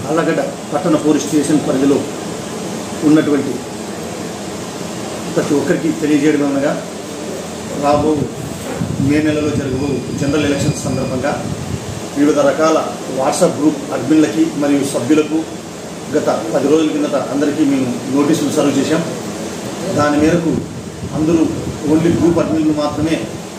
ఆళ్లగడ్డ పట్టణ police station పరిధిలో ఉన్నటువంటి ప్రతి ఒక్కరికి తెలియజేయడం అనగా రాబో మే నెలలో జరగబో జనరల్ ఎలక్షన్స్ సందర్భంగా వివిధ రకాల వాట్సాప్ గ్రూప్ అడ్మిన్లకి మరియు సభ్యులకు గత 10 రోజుల కిందట అందరికీ మేము నోటీసులు సర్వ్ చేశాం. దాని మేరకు అందరూ ఓన్లీ గ్రూప్ అడ్మిన్లు మాత్రమే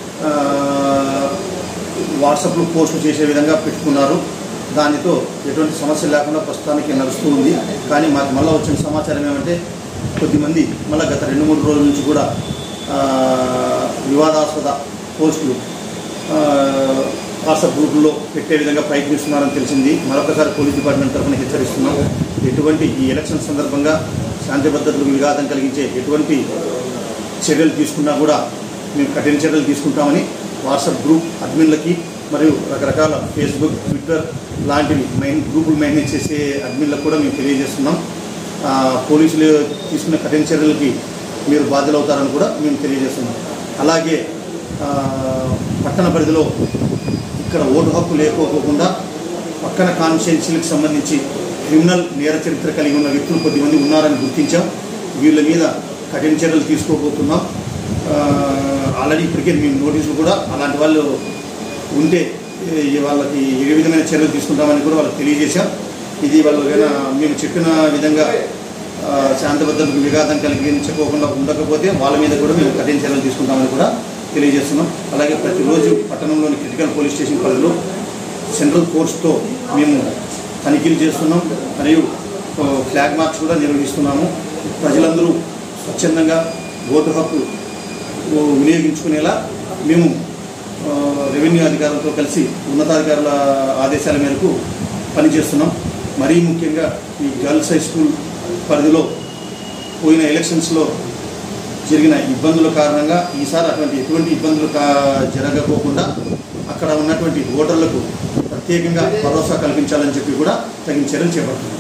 వాట్సాప్లో పోస్టులు చేసే విధంగా పెట్టుకున్నారు. దానితో ఎటువంటి సమస్య లేకుండా ప్రస్తుతానికి నడుస్తూ ఉంది. కానీ మాకు మళ్ళీ వచ్చిన సమాచారం ఏమంటే కొద్దిమంది మళ్ళీ గత 2-3 రోజుల నుంచి కూడా వివాదాస్పద పోస్టులు వాట్సాప్ గ్రూపుల్లో పెట్టే విధంగా ప్రయత్నిస్తున్నారని తెలిసింది. మరొకసారి పోలీస్ డిపార్ట్మెంట్ తరఫున హెచ్చరిస్తున్నాం. ఎటువంటి ఈ ఎలక్షన్ సందర్భంగా శాంతి భద్రతలకు విఘాతం కలిగించే ఎటువంటి చర్యలు తీసుకున్నా కూడా మేము కఠిన చర్యలు తీసుకుంటామని వాట్సాప్ గ్రూప్ అడ్మిన్లకి మరియు రకరకాల ఫేస్బుక్, ట్విట్టర్ లాంటివి గ్రూపులు మెయింటైన్ చేసే అడ్మిన్లకు కూడా మేము తెలియజేస్తున్నాం. పోలీసులు తీసుకున్న కఠిన చర్యలకి మీరు బాధ్యులవుతారని కూడా మేము తెలియజేస్తున్నాం. అలాగే పట్టణ పరిధిలో ఇక్కడ ఓటు హక్కు లేకపోకుండా పక్కన కాన్స్టిట్యుయెన్సీలకు సంబంధించి క్రిమినల్ నేర చరిత్ర కలిగి ఉన్న వ్యక్తులు కొద్దిమంది ఉన్నారని గుర్తించాం. వీళ్ళ మీద కఠిన చర్యలు తీసుకోబోతున్నాం. ఆల్రెడీ ఇప్పటికే మేము నోటీసులు కూడా అలాంటి వాళ్ళు ఉంటే వాళ్ళకి ఏ విధమైన చర్యలు తీసుకుంటామని కూడా వాళ్ళకి తెలియజేశాం. ఇది వాళ్ళు మేము చెప్పిన విధంగా శాంతి భద్రతకు విఘాతం కలిగించుకోకుండా ఉండకపోతే వాళ్ళ మీద కూడా మేము కఠిన చర్యలు తీసుకుంటామని కూడా తెలియజేస్తున్నాం. అలాగే ప్రతిరోజు పట్టణంలోని క్రిటికల్ పోలీస్ స్టేషన్ పరిధిలో సెంట్రల్ ఫోర్స్తో మేము తనిఖీలు చేస్తున్నాం. మరియు ఫ్లాగ్ మార్చ్ కూడా నిర్వహిస్తున్నాము. ప్రజలందరూ స్వచ్ఛందంగా ఓటు హక్కు వినియోగించుకునేలా మేము రెవెన్యూ అధికారులతో కలిసి ఉన్నతాధికారుల ఆదేశాల మేరకు పనిచేస్తున్నాం. మరీ ముఖ్యంగా ఈ గర్ల్స్ హై స్కూల్ పరిధిలో పోయిన ఎలక్షన్స్లో జరిగిన ఇబ్బందుల కారణంగా ఈసారి ఎటువంటి ఇబ్బందులు జరగకోకుండా అక్కడ ఉన్నటువంటి ఓటర్లకు ప్రత్యేకంగా భరోసా కల్పించాలని చెప్పి కూడా తగిన చర్యలు చేపడుతున్నాం.